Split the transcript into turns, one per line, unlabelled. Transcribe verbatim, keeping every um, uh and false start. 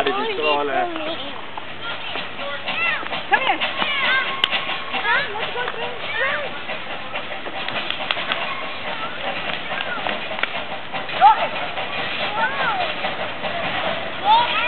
body just throw all that.
Come here. Come, let's go through. Go. Go.